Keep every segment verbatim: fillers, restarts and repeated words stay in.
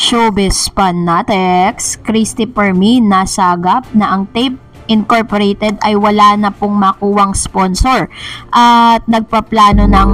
Showbiz Fanatics, Christopher Min nasagap na ang Tape Incorporated ay wala na pong makuwang sponsor at nagpaplano ng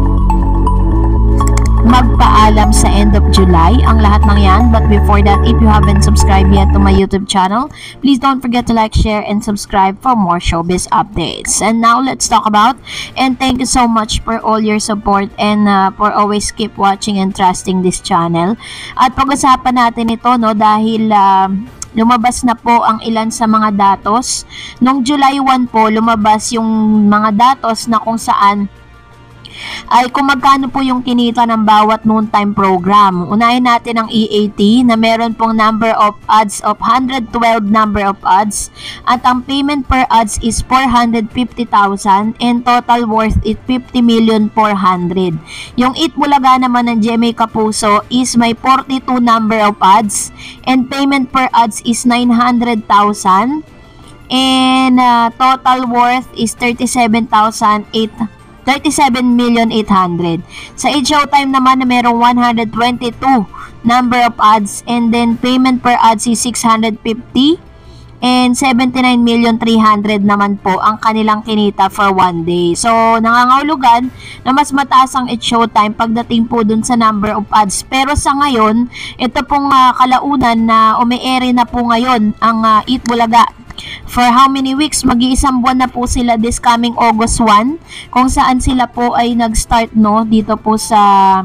magpaalam sa end of July ang lahat ng yan. But before that, if you haven't subscribed yet to my YouTube channel, please don't forget to like, share, and subscribe for more showbiz updates. And now, let's talk about, and thank you so much for all your support and uh, for always keep watching and trusting this channel. At pag-usapan natin ito, no, dahil uh, lumabas na po ang ilan sa mga datos. Noong July first po, lumabas yung mga datos na kung saan ay kung magkano po yung kinita ng bawat noontime program. Unahin natin ang E A T na meron pong number of ads of one hundred twelve number of ads at ang payment per ads is four hundred fifty thousand and total worth is fifty million four hundred. Yung Eat Bulaga naman ng G M A Kapuso is may forty-two number of ads and payment per ads is nine hundred thousand and uh, total worth is thirty-seven thousand eight hundred thirty-seven million eight hundred. Sa Eat Showtime naman na merong one hundred twenty-two number of ads and then payment per ads is six hundred fifty and seventy-nine million three hundred naman po ang kanilang kinita for one day. So, nangangahulugan na mas mataas ang Eat Showtime pagdating po dun sa number of ads. Pero sa ngayon, ito pong uh, kalaunan na umi-ere na po ngayon ang uh, Eat Bulaga. For how many weeks? Mag-iisang buwan na po sila this coming August first kung saan sila po ay nag-start no dito po sa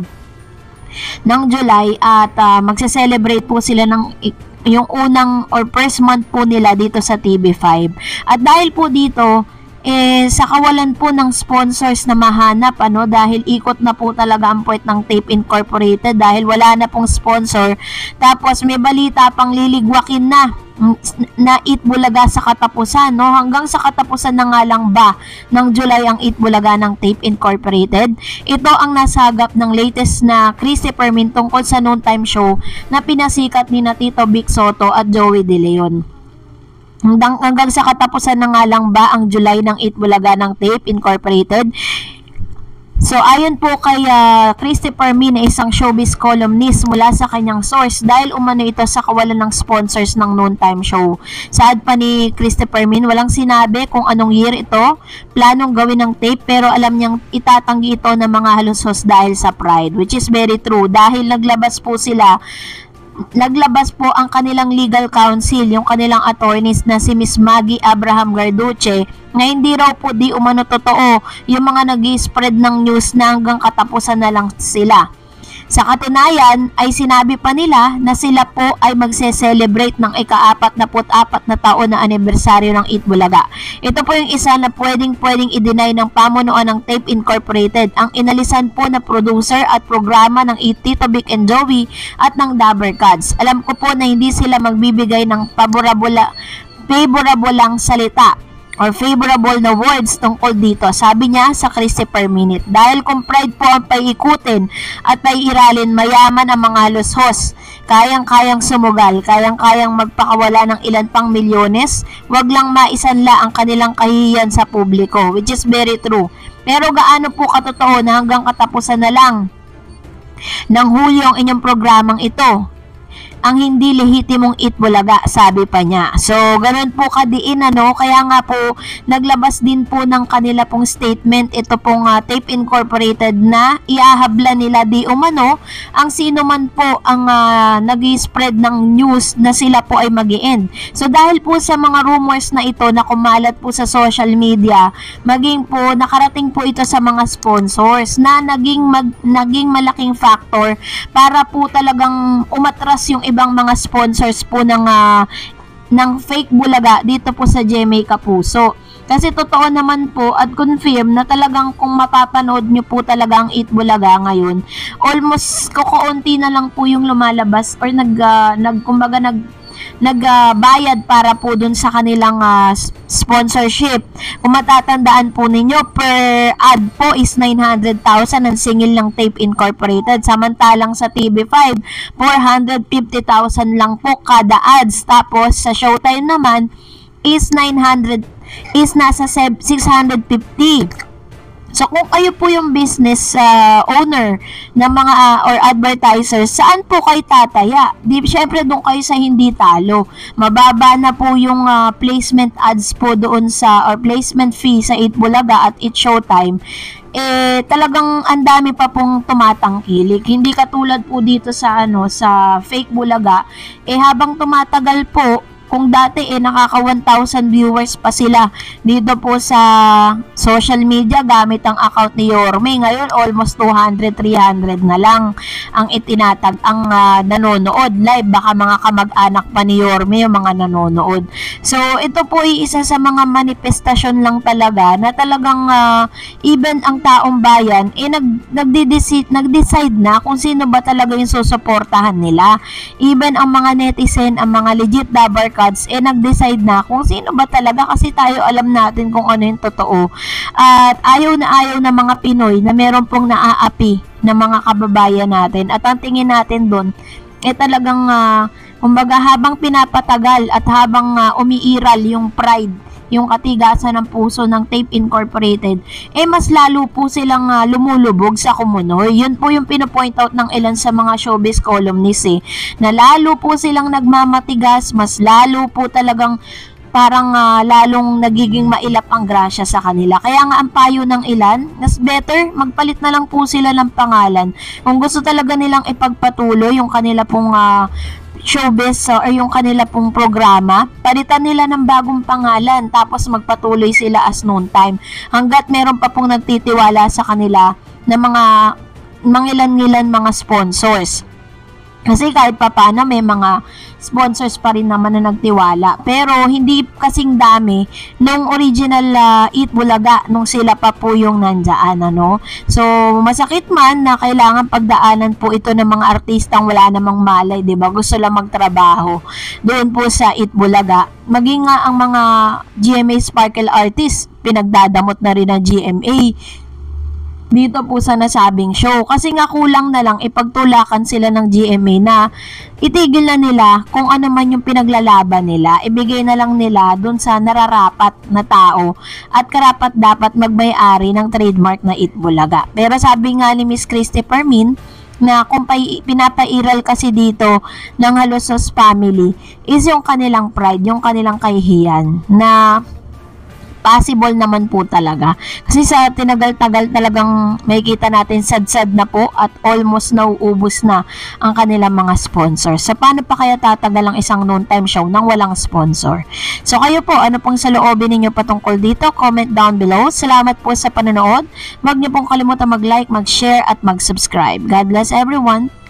ng July at uh, magse-celebrate po sila ng yung unang or first month po nila dito sa T V five. At dahil po dito eh sa kawalan po ng sponsors na mahanap ano dahil ikot na po talaga ang puwet ng Tape Incorporated dahil wala na pong sponsor. Tapos may balita pang liligwakin na na Eat Bulaga sa katapusan no hanggang sa katapusan na nga lang ba ng July ang Eat Bulaga ng Tape Incorporated. Ito ang nasagap ng latest na Christopher Min tungkol sa noontime show na pinasikat ni na Tito Vic Soto at Joey De Leon. Hanggang, hanggang sa katapusan na nga lang ba ang July ng Eat Bulaga ng Tape Incorporated. So ayon po kay uh, Christopher Min na isang showbiz columnist mula sa kanyang source dahil umano ito sa kawalan ng sponsors ng noontime show. Saad pa ni Christopher Min, walang sinabi kung anong year ito, planong gawin ng tape pero alam niyang itatanggi ito ng mga halusos dahil sa pride, which is very true dahil naglabas po sila Naglabas po ang kanilang legal counsel, yung kanilang attorneys na si Miss Maggie Abraham Garduce, na hindi raw po di umano totoo yung mga nag-spread ng news na hanggang katapusan na lang sila. Sa katunayan ay sinabi pa nila na sila po ay magse-celebrate ng ika-apat na put-apat na taon na anibersaryo ng Eat Bulaga. Ito po yung isa na pwedeng-pwedeng i-deny ng pamunuan ng Tape Incorporated, ang inalisan po na producer at programa ng Eat Tito Vic and Joey at ng Dabber Cats. Alam ko po na hindi sila magbibigay ng favorable, favorable lang salita or favorable na words tungkol dito, sabi niya sa Christopher Min. Dahil kung pride po ang paiikutin at paiiralin, mayaman ang mga lushos, kayang-kayang sumugal, kayang-kayang magpakawala ng ilan pang milyones, wag lang maisanla ang kanilang kahihiyan sa publiko, which is very true. Pero gaano po katotoo na hanggang katapusan na lang ng Hulyo ang inyong programang ito ang hindi lehitimong Eat Bulaga, sabi pa niya. So, ganun po kadiin ano, kaya nga po naglabas din po ng kanila pong statement ito pong uh, Tape Incorporated na iahabla nila di umano ang sino man po ang uh, nag-spread ng news na sila po ay mag-i-end. So, dahil po sa mga rumors na ito na kumalat po sa social media, maging po nakarating po ito sa mga sponsors na naging mag, naging malaking factor para po talagang umatras yung ibang mga sponsors po ng uh, ng fake Bulaga dito po sa G M A Kapuso. Kasi totoo naman po at confirm na talagang kung mapapanood nyo po talaga ang Eat Bulaga ngayon, almost kukunti na lang po yung lumalabas or nag, uh, nag kumbaga nag nagbayad uh, para po dun sa kanilang uh, sponsorship. Kung matatandaan po ninyo, per ad po is nine hundred thousand ang singil ng Tape Incorporated. Samantalang sa T V five, four hundred fifty thousand lang po kada ads. Tapos sa Showtime naman is nine hundred is nasa six hundred fifty. So kung kayo po yung business uh, owner ng mga uh, or advertisers, saan po kayo tataya? Di, syempre doon kayo sa hindi talo. Mababa na po yung uh, placement ads po doon sa or placement fee sa eight Bulaga at eight Showtime. Eh talagang ang dami pa pong tumatangkilik. Hindi katulad po dito sa ano sa Fake Bulaga, eh habang tumatagal po, kung dati eh nakaka one thousand viewers pa sila dito po sa social media gamit ang account ni Yorme, ngayon almost two hundred, three hundred na lang ang itinatag ang uh, nanonood live. Baka mga kamag-anak pa ni Yorme yung mga nanonood. So ito po ay isa sa mga manifestasyon lang talaga na talagang uh, even ang taong bayan eh nag, nagde-decide, nag-decide na kung sino ba talaga yung susuportahan nila. Even ang mga netizen, ang mga legit dabar cards, eh nag-decide na kung sino ba talaga, kasi tayo alam natin kung ano yung totoo. At ayaw na ayaw na mga Pinoy na meron pong naaapi na mga kababayan natin. At ang tingin natin doon, eh talagang, uh, kumbaga habang pinapatagal at habang uh, umiiral yung pride, yung katigasan ng puso ng Tape Incorporated, eh mas lalo po silang uh, lumulubog sa kumunoy. Yun po yung pinopoint out ng ilan sa mga showbiz columnists eh, na lalo po silang nagmamatigas, mas lalo po talagang parang uh, lalong nagiging mailap ang grasya sa kanila. Kaya nga ang payo ng ilan, mas better magpalit na lang po sila ng pangalan. Kung gusto talaga nilang ipagpatuloy yung kanila pong uh, showbiz uh, or yung kanila pong programa, palitan nila ng bagong pangalan tapos magpatuloy sila as noon time hanggat meron pa pong nagtitiwala sa kanila na mga mangilan-ngilan mga sponsors. Kasi kahit pa paano may mga sponsors pa rin naman na nagtiwala. Pero hindi kasing dami nung original uh, Eat Bulaga nung sila pa po yung nandyan. Ano? So masakit man na kailangan pagdaanan po ito ng mga artistang wala namang malay, diba? Gusto lang magtrabaho doon po sa Eat Bulaga. Maging nga ang mga G M A Sparkle artists, pinagdadamot na rin ng G M A dito po sa nasabing show. Kasi nga kulang na lang ipagtulakan sila ng G M A na itigil na nila kung ano man yung pinaglalaban nila. Ibigay na lang nila dun sa nararapat na tao at karapat dapat magmay-ari ng trademark na Eat Bulaga. Pero sabi nga ni Miss Christy Permin na kung pinapairal kasi dito ng Halosos family is yung kanilang pride, yung kanilang kahihiyan na possible naman po talaga. Kasi sa tinagal-tagal talagang makikita natin sad-sad na po at almost nauubos na ang kanilang mga sponsors. So paano pa kaya tatagal ang isang noon time show nang walang sponsor? So kayo po, ano pong saloobin ninyo patungkol dito? Comment down below. Salamat po sa panonood. Huwag niyo pong kalimutan mag-like, mag-share at mag-subscribe. God bless everyone.